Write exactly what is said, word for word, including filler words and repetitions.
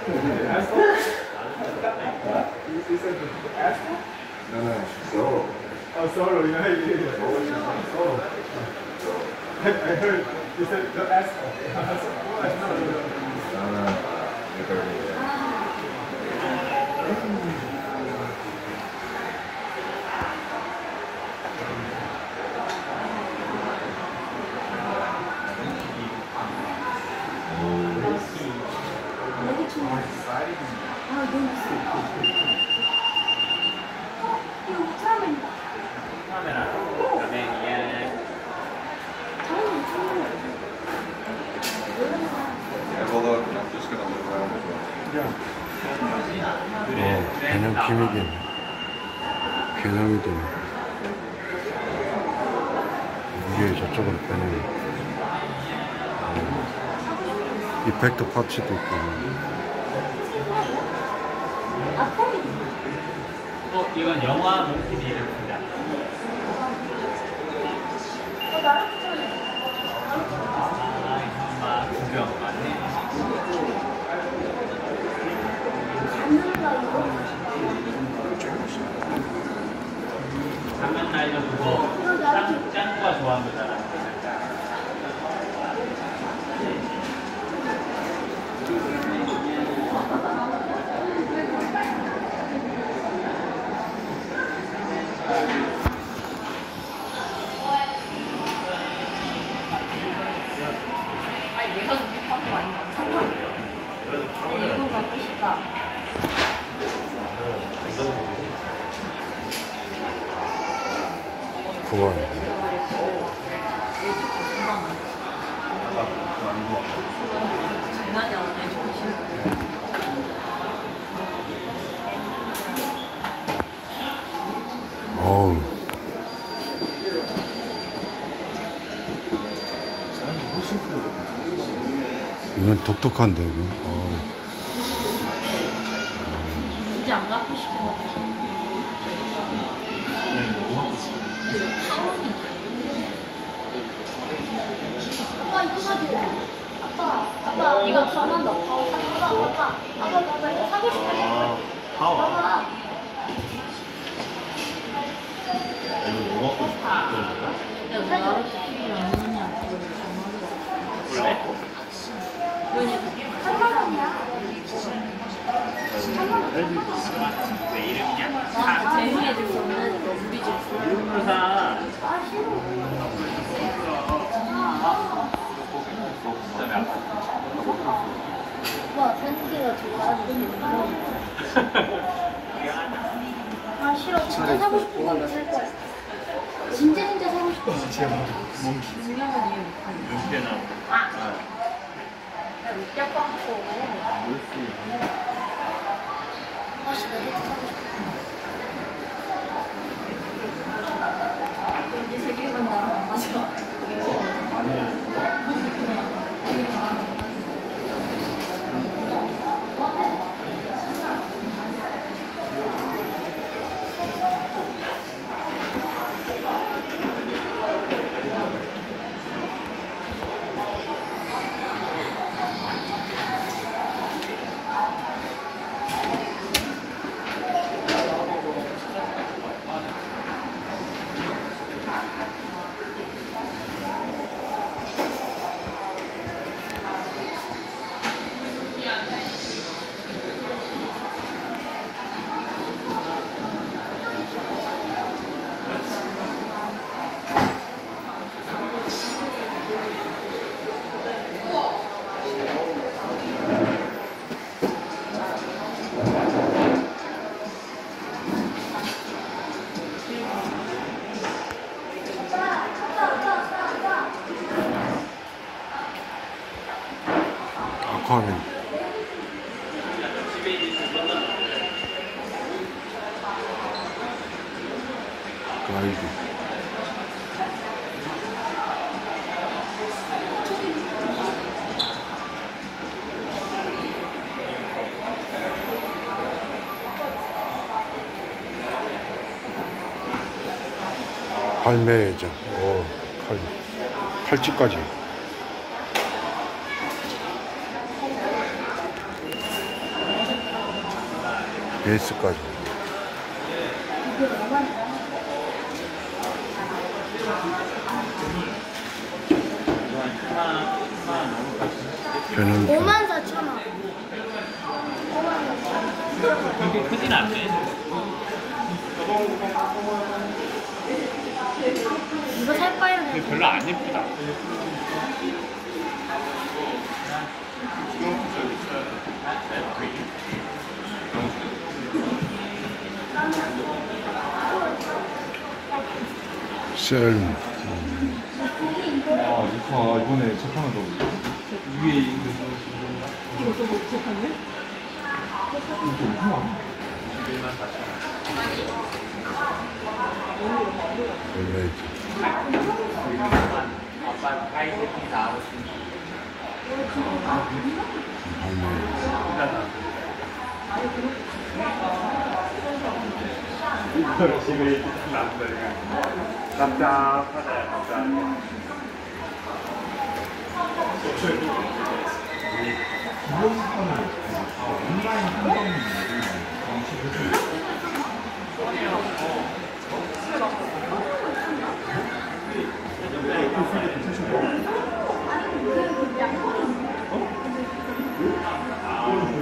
No, no, solo. Oh, solo, yeah, yeah, yeah. Solo. I, I heard you said the asshole. No, no, you heard me. 어, 개념 기믹이 개념이 되네. 이게 저쪽으로 빼는 이펙트 파츠도 있고. 어, 이건 영화 몽키디입니다. 아, 구경 맞네. 장면 나이도 그거 짱, 짱구가 좋아하는 거잖아. 그거 어우 이건 독특한데 이거. 어우. 이제 안 갖고 싶어. 아빠 이거 사줄래? 아빠, 아빠 이거 천 원 더. 아빠, 아빠, 아빠, 아빠, 아빠 이거 사고 싶어. 파워. 아빠. 이거 뭐 먹고 싶어? 야, 나를 시키지 않느냐? 원래? 삼만 원이야. 왜 이름이냐? 나 재미에 들어오는 우리 집. 이름으로 사. 아 싫어. 와, 생기가 좋아하는 아 싫어. 진짜 사고 싶은 건 살 거야. 진짜 진짜 사고 싶어. 진짜 몽키. 유명한 이유 못하는. 윤태나. 아. 야, 롯데 빵꾸. 아씨, 나 이거 사고 싶어. 이제 세계관 나랑 안 맞아. 아쿠아맨. 라이브. 발매회장. 오, 칼, 칼집까지. 베이스까지. 이게 얼마나? 변형. 오만 사천 원. 오만 사천 원. 그렇게 크진 않네. 이거 살까요? 근데 별로 안 예쁘다. 셀. 아, 이파 이번에 책 하나 더. 위에 이거 원래 아빠 가이 새끼 나오고 이걸 집에 있는 남자가 답답하다 답답해.